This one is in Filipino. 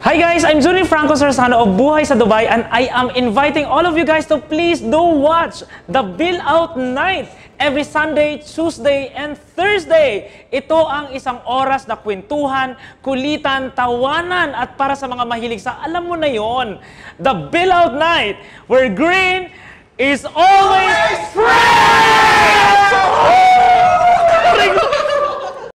Hi guys, I'm Juni Franco Sorsano of Buhay sa Dubai and I am inviting all of you guys to please do watch the Bill Out Night every Sunday, Tuesday, and Thursday. Ito ang isang oras na kwentuhan, kulitan, tawanan at para sa mga mahilig sa alam mo na yon, the Bill Out Night where green is always friend!